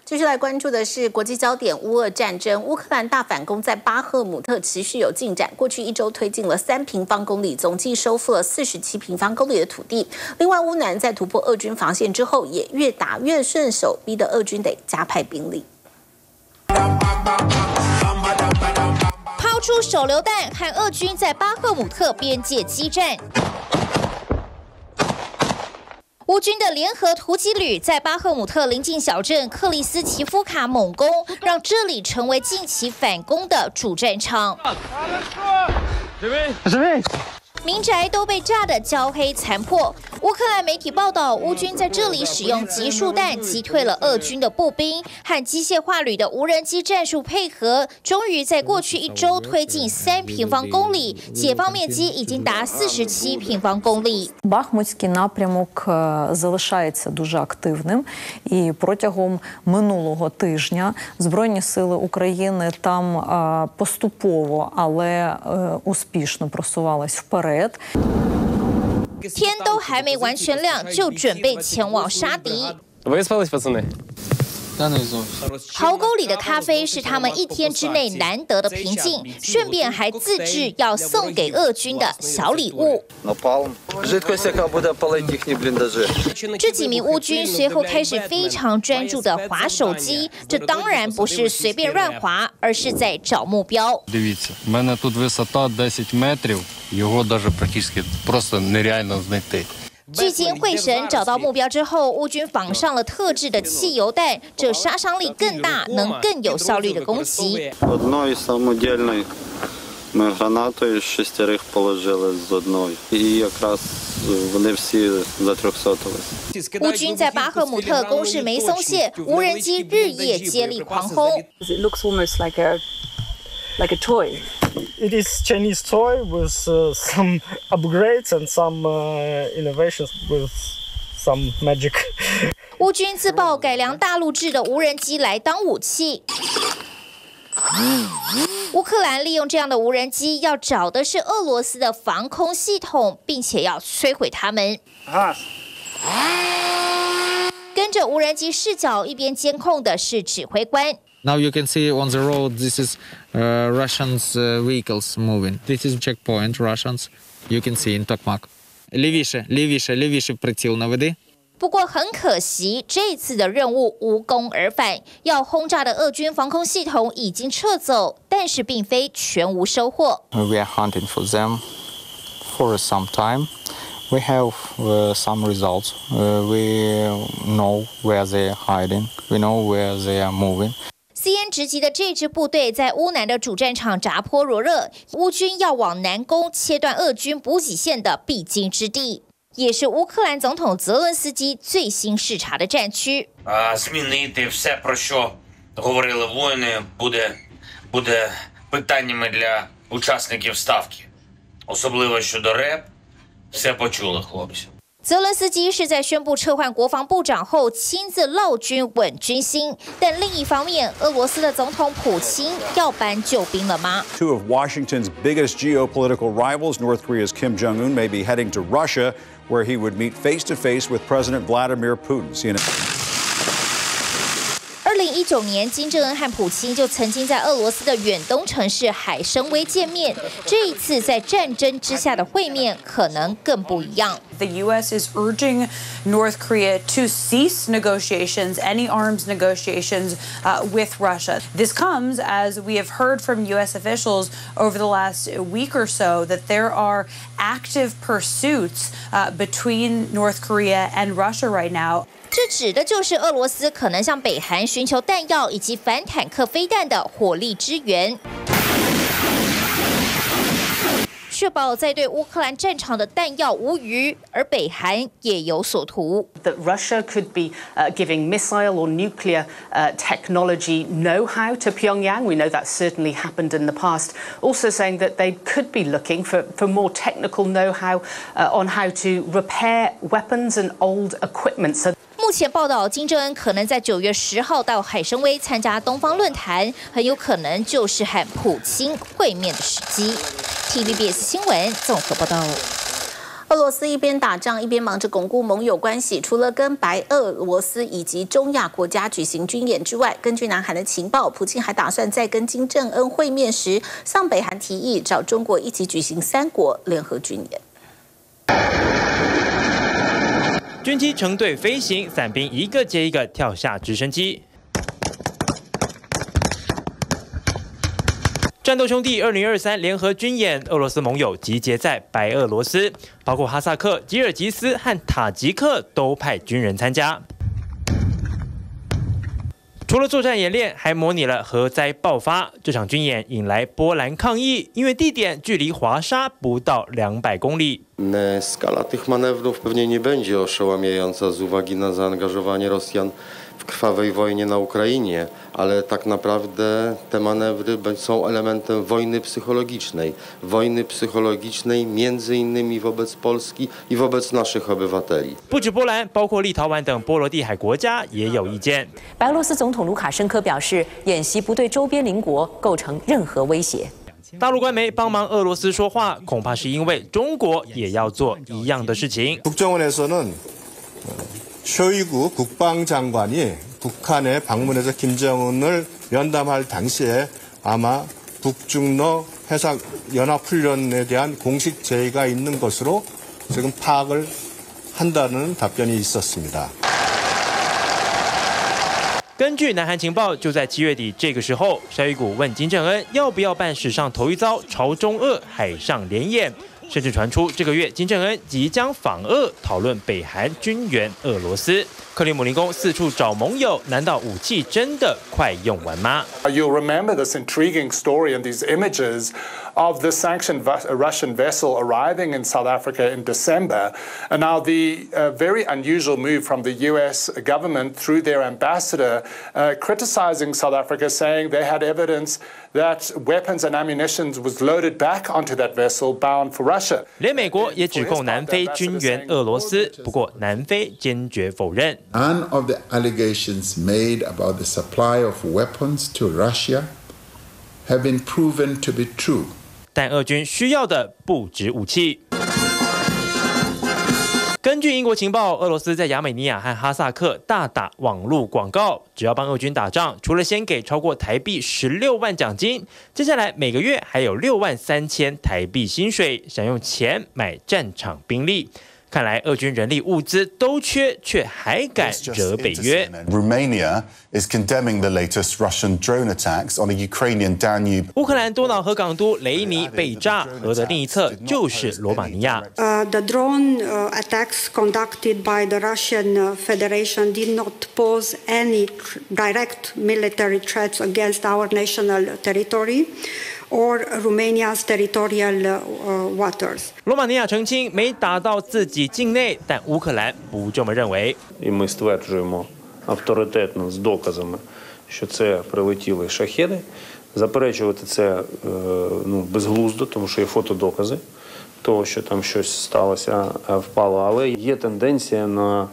继续来关注的是国际焦点乌俄战争，乌克兰大反攻在巴赫姆特持续有进展，过去1周推进了3平方公里，总计收复了47平方公里的土地。另外，乌南在突破俄军防线之后，也越打越顺手，逼得俄军得加派兵力。 抛出手榴弹，和俄军在巴赫姆特边界激战。 乌军的联合突击旅在巴赫姆特邻近小镇克里斯奇夫卡猛攻，让这里成为近期反攻的主战场。民宅都被炸得焦黑残破。乌克兰媒体报道，乌军在这里使用集束弹击退了俄军的步兵，和机械化旅的无人机战术配合，终于在过去1周推进3平方公里，解放面积已经达47平方公里。 Бахмутський напрямок залишається дуже активним, і протягом минулого тижня Збройні сили України там поступово, але успішно просувались вперед. 天都还没完全亮，就准备前往杀敌。 Виспались, пацани? 壕沟里的咖啡是他们1天之内难得的平静，顺便还自制要送给俄军的小礼物。这几名乌军随后开始非常专注的滑手机，这当然不是随便乱滑，而是在找目标。 Дивіться, в мене тут висота 10 метрів, його даже практично просто нереально знайти. 聚精会神找到目标之后，乌军仿上了特制的汽油弹，这杀伤力更大，能更有效率的攻击。 Одної самодільної ми гранатою 6 положили з одної, і якраз вони всі затрьохсотились. 乌军在巴赫姆特攻势没松懈，无人机日夜接力狂轰。 It looks almost like a toy. It is Chinese toy with some upgrades and some innovations with some magic. 乌军自曝改良大陆制的无人机来当武器。乌克兰利用这样的无人机，要找的是俄罗斯的防空系统，并且要摧毁它们。跟着无人机视角一边监控的是指挥官。 Now you can see on the road, this is Russians' vehicles moving. This is checkpoint, Russians. You can see in Tokmak. Лівіше приціл наведи. 不过很可惜，这次的任务无功而返。要轰炸的俄军防空系统已经撤走，但是并非全无收获。 We are hunting for them for some time. We have some results. We know where they are hiding. We know where they are moving. CN 直级的这支部队在乌南的主战场扎波罗热，乌军要往南攻，切断俄军补给线的必经之地，也是乌克兰总统泽伦斯基最新视察的战区。 Змінити все, про що говорили воїни, буде питаннями для учасників ставки, особливо щодо РЕП. Все почули, хлопці. 泽伦斯基是在宣布撤换国防部长后亲自闹军稳军心，但另一方面，俄罗斯的总统普京要搬救兵了吗？ Two of Washington's biggest geopolitical rivals, North Korea's Kim Jong-un, may be heading to Russia, where he would meet face-to-face with President Vladimir Putin. CNN 2019年，金正恩和普京就曾经在俄罗斯的远东城市海参崴见面。这一次在战争之下的会面，可能更不一样。 The U.S. is urging North Korea to cease negotiations, any arms negotiations with Russia. This comes as we have heard from U.S. officials over the last week or so that there are active pursuits between North Korea and Russia right now. 这指的就是俄罗斯可能向北韩寻求弹药以及反坦克飞弹的火力支援。 确保在对乌克兰战场的弹药无虞，而北韩也有所图。 That Russia could be giving missile or nuclear technology know-how to Pyongyang. We know that certainly happened in the past. Also saying that they could be looking for more technical know-how on how to repair weapons and old equipment. So 目前报道，金正恩可能在9月10号到海参崴参加东方论坛，很有可能就是和普京会面的时机。TVBS 新闻综合报道。 俄罗斯一边打仗一边忙着巩固盟友关系，除了跟白俄罗斯以及中亚国家举行军演之外，根据南韩的情报，普京还打算在跟金正恩会面时，向北韩提议找中国一起举行3国联合军演。 军机成队飞行，伞兵一个接一个跳下直升机。战斗兄弟2023联合军演，俄罗斯盟友集结在白俄罗斯，包括哈萨克、吉尔吉斯和塔吉克都派军人参加。除了作战演练，还模拟了核灾爆发。这场军演引来波兰抗议，因为地点距离华沙不到200公里。 Skala tych manewrów pewnie nie będzie oszałamiająca z uwagi na zaangażowanie Rosjan w krwawej wojnie na Ukrainie, ale tak naprawdę te manewry są elementem wojny psychologicznej między innymi wobec Polski i wobec naszych obywateli. 不止波兰，包括立陶宛等波罗的海国家也有意见。 白俄罗斯总统卢卡申科表示，演习不对周边邻国构成任何威胁。 大陆官媒帮忙俄罗斯说话，恐怕是因为中国也要做一样的事情。 국정원에서는 쇼이구 국방장관이 북한에 방문해서 김정은을 면담할 당시에 아마 북중러 해상 연합훈련에 대한 공식 제의가 있는 것으로 지금 파악을 한다는 답변이 있었습니다. 根据南韩情报，就在7月底这个时候，绍伊古问金正恩要不要办史上头一遭朝中俄海上联演，甚至传出这个月金正恩即将访俄，讨论北韩军援俄罗斯。克里姆林宫四处找盟友，难道武器真的快用完吗 ？You'll remember this intriguing story and these images of the sanctioned Russian vessel arriving in South Africa in December, and now the very unusual move from the U.S. government through their ambassador criticizing South Africa, saying they had evidence that weapons and ammunition was loaded back onto that vessel bound for Russia. 连美国也指控南非军援俄罗斯，不过南非坚决否认。 None of the allegations made about the supply of weapons to Russia have been proven to be true. 但俄军需要的不止武器。根据英国情报，俄罗斯在亚美尼亚和哈萨克大打网络广告，只要帮俄军打仗，除了先给超过台币16万奖金，接下来每个月还有6万3000台币薪水，想用钱买战场兵力。 看来俄军人力物资都缺，却还敢惹北约。 Romania is condemning the latest Russian drone attacks on the Ukrainian Danube. 乌克兰多瑙河港都雷尼被炸，河的另一侧就是罗马尼亚。 The drone attacks conducted by the Russian Federation did not pose any direct military threats against our national territory. Or Romania's territorial waters. 罗马尼亚澄清没打到自己境内，但乌克兰不这么认为。 І ми стверджуємо авторитетно з доказами, що це прилетіли шахеди. Заперечувати це безглуздо, тому що є фотодокази того, що там щось сталося, впало. Але є тенденція на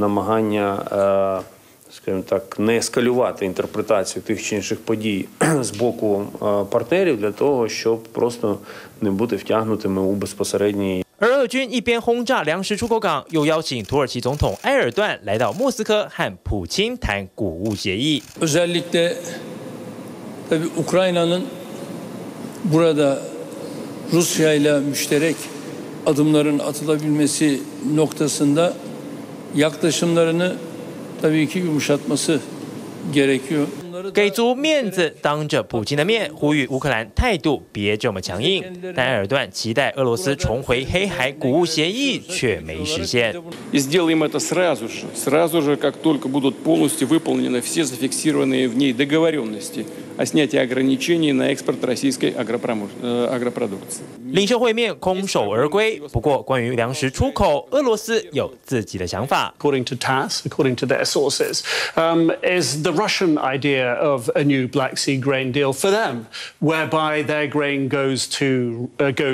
намагання скажімо так, не ескалювати інтерпретацію тих чи інших подій з боку партнерів для того, щоб просто не бути втягнутими у безпосередній. 而俄军一边轰炸粮食出口港，又邀请土耳其总统埃尔段来到莫斯科和普京谈谷物协议。 Özellikle tabii Ukrayna'nın burada Rusya ile müşterek adımların atılabilmesi noktasında yaklaşımlarını tabii ki yumuşatması gerekiyor. 给足面子，当着普京的面呼吁乌克兰态度别这么强硬。但埃尔段期待俄罗斯重回黑海谷物协议，却没实现。 И сделаем это сразу же, как только будут полностью выполнены все зафиксированные в ней договоренности о снятии ограничений на экспорт российской агропродукции. 领袖会面空手而归。不过，关于粮食出口，俄罗斯有自己的想法。 According to TASS, according to their sources, is the Russian idea of a new Black Sea grain deal for them, whereby their grain goes to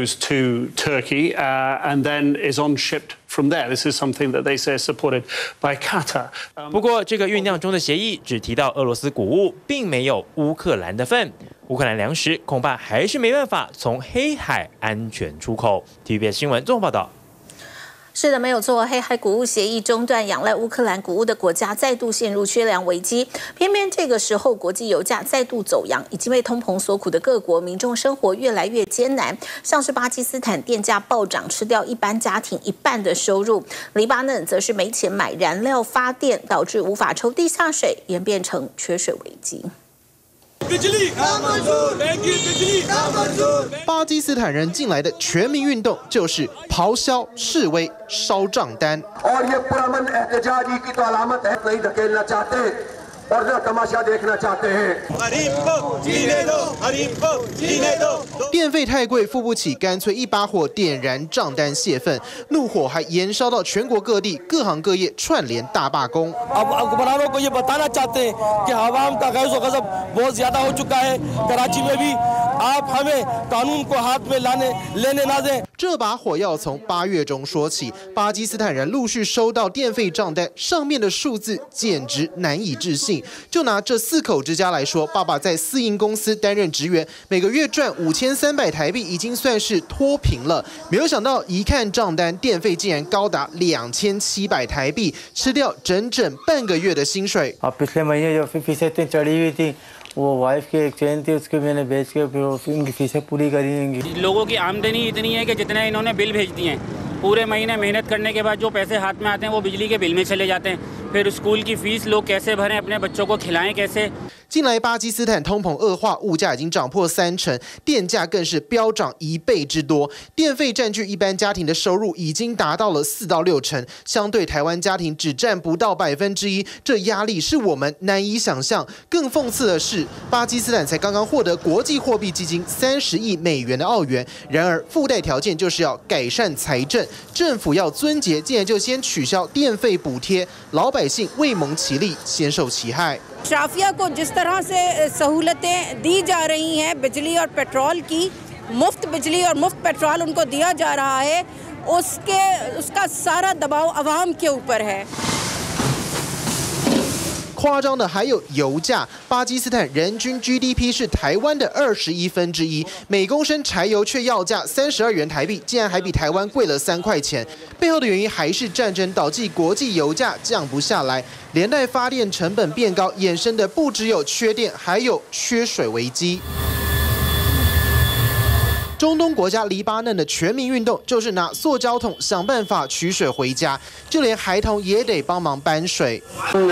Turkey and then is on shipped from there. This is something that they say is supported by Qatar. 不过，这个酝酿中的协议只提到俄罗斯谷物，并没有乌克兰的份。乌克兰粮食恐怕还是没办法从黑海安全出口。TVBS 新闻综合报道。 是的，没有错。黑海谷物协议中断仰赖乌克兰谷物的国家再度陷入缺粮危机。偏偏这个时候，国际油价再度走扬，已经被通膨所苦的各国民众生活越来越艰难。像是巴基斯坦电价暴涨，吃掉一般家庭一半的收入；黎巴嫩则是没钱买燃料发电，导致无法抽地下水，演变成缺水危机。 巴基斯坦人近来的全民运动就是咆哮、示威、烧账单。电费太贵，付不起，干脆一把火点燃账单泄愤，怒火还延烧到全国各地，各行各业串联大罢工。这把火要从8月中说起，巴基斯坦人陆续收到电费账单，上面的数字简直难以置信。就拿这4口之家来说，爸爸在私营公司担任职员，每个月赚5300台币，已经算是脱贫了。没有想到，一看账单，电费竟然高达2700台币，吃掉整整半个月的薪水。 वो वाइफ की एक चेन थी उसके मैंने बेच के फिर उनकी फीसें पूरी करी। लोगों की आमदनी इतनी है कि जितना इन्होंने बिल भेज दिए हैं, पूरे महीने मेहनत करने के बाद जो पैसे हाथ में आते हैं वो बिजली के बिल में चले जाते हैं। फिर स्कूल की फीस लोग कैसे भरें, अपने बच्चों को खिलाएं कैसे। 近来巴基斯坦通膨恶化，物价已经涨破30%，电价更是飙涨1倍之多。电费占据一般家庭的收入已经达到了4到6成，相对台湾家庭只占不到1%，这压力是我们难以想象。更讽刺的是，巴基斯坦才刚刚获得国际货币基金30亿美元的澳元，然而附带条件就是要改善财政，政府要尊节，竟然就先取消电费补贴，老百姓未蒙其利，先受其害。 शाफिया को जिस तरह से सहूलतें दी जा रही हैं बिजली और पेट्रोल की, मुफ्त बिजली और मुफ्त पेट्रोल उनको दिया जा रहा है, उसका सारा दबाव अवाम के ऊपर है। 夸张的还有油价，巴基斯坦人均 GDP 是台湾的1/21，每公升柴油却要价32元台币，竟然还比台湾贵了3块钱。背后的原因还是战争导致国际油价降不下来，连带发电成本变高，衍生的不只有缺电，还有缺水危机。中东国家黎巴嫩的全民运动就是拿塑胶桶想办法取水回家，就连孩童也得帮忙搬水。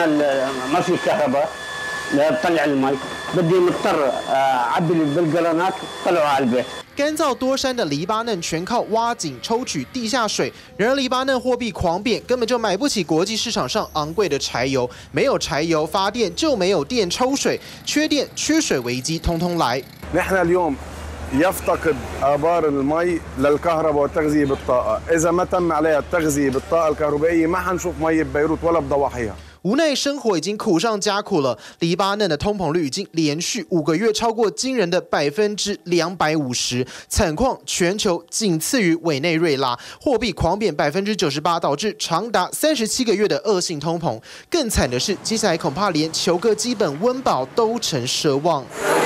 干燥多山的黎巴嫩全靠挖井抽取地下水，然而黎巴嫩货币狂贬，根本就买不起国际市场上昂贵的柴油，没有柴油发电就没有电抽水，缺电缺水危机通通来。 يفتقد آبار المي للكهرباء والتغذية بالطاقة، إذا ما تم عليها التغذية بالطاقة الكهربائية ما حنشوف مي ببيروت ولا بضواحيها。 无奈生活已经苦上加苦了，黎巴嫩的通膨率已经连续5个月超过惊人的250%，惨况全球仅次于委内瑞拉，货币狂贬98%，导致长达37个月的恶性通膨。更惨的是，接下来恐怕连求个基本温饱都成奢望。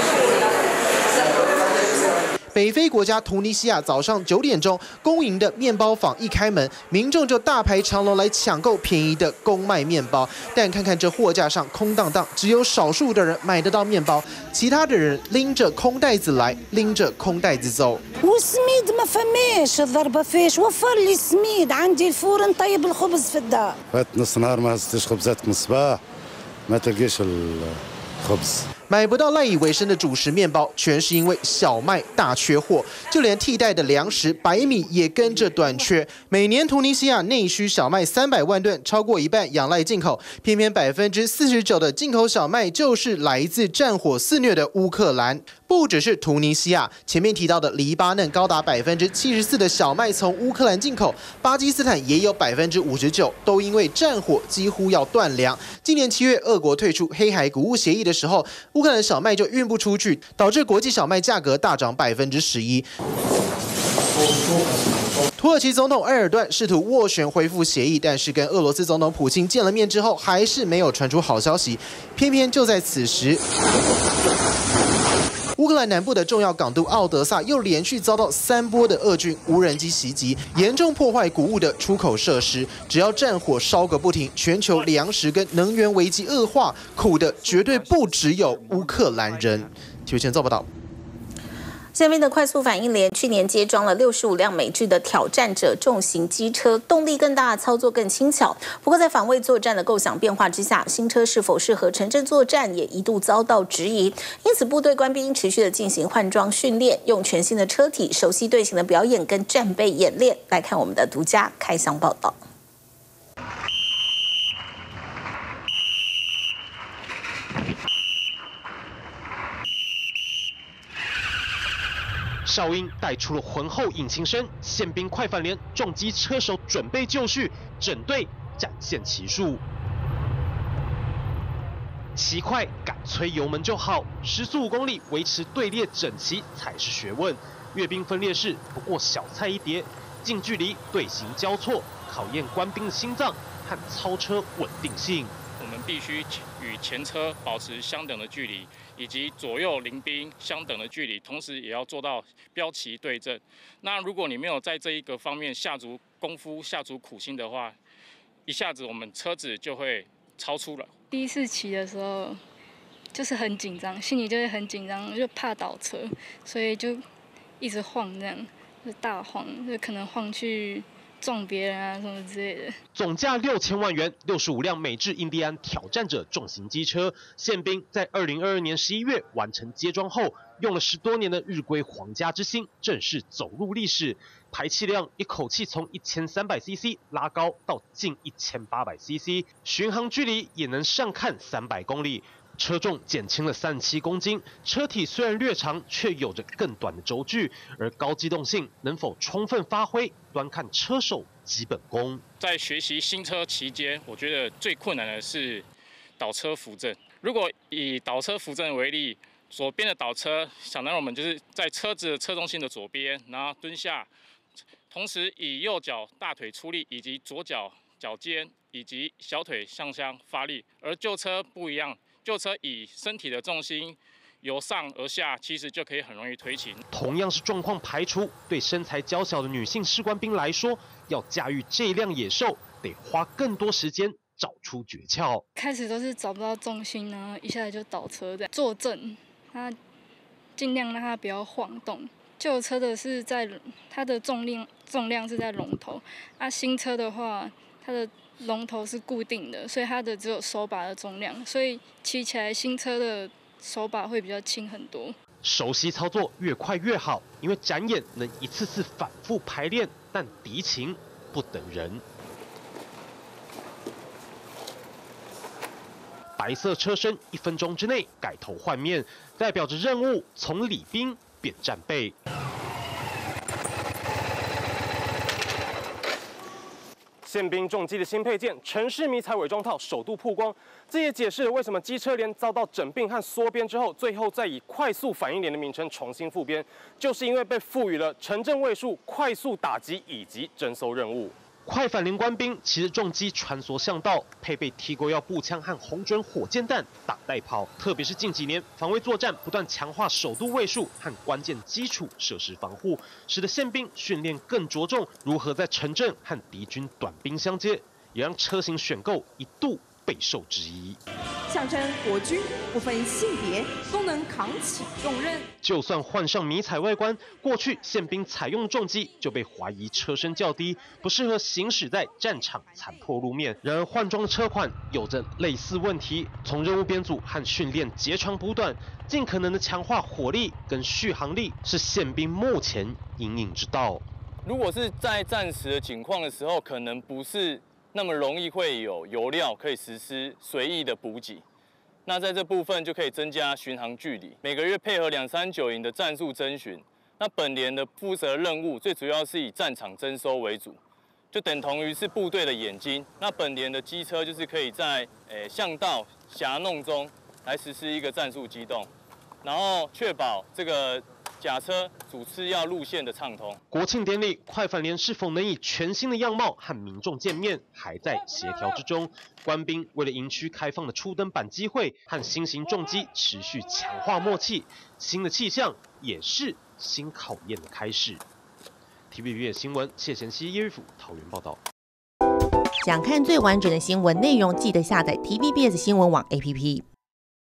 北非国家突尼西亚早上9点钟，公营的面包坊一开门，民众就大排长龙来抢购便宜的公卖面包。但看看这货架上空荡荡，只有少数的人买得到面包，其他的人拎着空袋子来，拎着空袋子走。 والسميد ما فماش الضربه فيش وفر لي السميد عندي الفرن طيب الخبز في الدار. فات نص نهار ما هزتش خبزات من الصباح ما تلقيش الخبز. 买不到赖以为生的主食面包，全是因为小麦大缺货，就连替代的粮食白米也跟着短缺。每年突尼西亚内需小麦300万吨，超过一半仰赖进口，偏偏49%的进口小麦就是来自战火肆虐的乌克兰。不只是突尼西亚，前面提到的黎巴嫩高达74%的小麦从乌克兰进口，巴基斯坦也有59%，都因为战火几乎要断粮。今年7月，俄国退出黑海谷物协议的时候，乌克兰小麦就运不出去，导致国际小麦价格大涨11%。土耳其总统埃尔段试图斡旋恢复协议，但是跟俄罗斯总统普京见了面之后，还是没有传出好消息。偏偏就在此时， 乌克兰南部的重要港都奥德萨又连续遭到3波的俄军无人机袭击，严重破坏谷物的出口设施。只要战火烧个不停，全球粮食跟能源危机恶化，苦的绝对不只有乌克兰人。体育前做报道。 下面的快速反应连去年接装了65辆美制的挑战者重型机车，动力更大，操作更轻巧。不过在防卫作战的构想变化之下，新车是否适合城镇作战也一度遭到质疑。因此，部队官兵持续的进行换装训练，用全新的车体熟悉队形的表演跟战备演练。来看我们的独家开箱报道。 哨音带出了浑厚引擎声，宪兵快反连，重机车手准备就绪，整队展现骑术。骑快敢催油门就好，时速5公里维持队列整齐才是学问。阅兵分列式不过小菜一碟，近距离队形交错，考验官兵的心脏和操车稳定性。 我们必须与前车保持相等的距离，以及左右邻兵相等的距离，同时也要做到标旗对正。那如果你没有在这一个方面下足功夫、下足苦心的话，一下子我们车子就会超出了。 第一次骑的时候就是很紧张，心里就会很紧张，就怕倒车，所以就一直晃，这样就大晃，就可能晃去撞别人啊什么之类的。 总价6000万元，65辆美制印第安挑战者重型机车，宪兵在2022年11月完成接装后，用了10多年的日规皇家之心，正式走入历史。排气量一口气从1300cc 拉高到近1800cc， 巡航距离也能上看300公里。车重减轻了37公斤，车体虽然略长，却有着更短的轴距，而高机动性能否充分发挥，端看车手基本功。 在学习新车期间，我觉得最困难的是倒车扶正。如果以倒车扶正为例，左边的倒车，想当然我们就是在车子的车重心的左边，然后蹲下，同时以右脚大腿出力，以及左脚脚尖以及小腿向上发力。而旧车不一样。旧车以身体的重心由上而下，其实就可以很容易推行。 同样是状况排除，对身材娇小的女性士官兵来说，要驾驭这辆野兽，得花更多时间找出诀窍。 开始都是找不到重心呢，一下子就倒车的，坐正，它尽量让它不要晃动。旧车的是在它的重量是在龙头，新车的话，它的龙头是固定的，所以它的只有手把的重量，所以骑起来新车的手把会比较轻很多。 熟悉操作越快越好，因为展演能一次次反复排练，但敌情不等人。白色车身1分钟之内改头换面，代表着任务从礼兵变战备。宪兵重机的新配件城市迷彩伪装套首度曝光，这也解释了为什么机车连遭到整并和缩编之后，最后再以快速反应连的名称重新复编，就是因为被赋予了城镇卫戍、快速打击以及侦搜任务。快反连官兵骑着重机穿梭巷道，配备提钩腰步枪和红准火箭弹打带跑。特别是近几年防卫作战不断强化首都卫戍和关键基础设施防护，使得宪兵训练更着重如何在城镇和敌军短兵相接，也让车型选购一度备受质疑。 象征国军不分性别都能扛起重任。 就算换上迷彩外观，过去宪兵采用重机就被怀疑车身较低，不适合行驶在战场残破路面。然而换装车款有着类似问题，从任务编组和训练截长补短，尽可能的强化火力跟续航力，是宪兵目前因应之道。 如果是在战时的情况的时候，可能不是那么容易会有油料可以实施随意的补给，那在这部分就可以增加巡航距离，每个月配合239营的战术侦巡。那本连的负责任务最主要是以战场侦搜为主，就等同于是部队的眼睛。那本连的机车就是可以在巷道狭弄中来实施一个战术机动，然后确保这个甲车主次要路线的畅通。 国庆典礼，快反联是否能以全新的样貌和民众见面，还在协调之中。官兵为了营区开放的初登板机会和新型重机持续强化默契，新的气象也是新考验的开始。TVB 新闻谢贤熙、叶玉甫桃园报道。 想看最完整的新闻内容，记得下载 TVBS 新闻网 APP。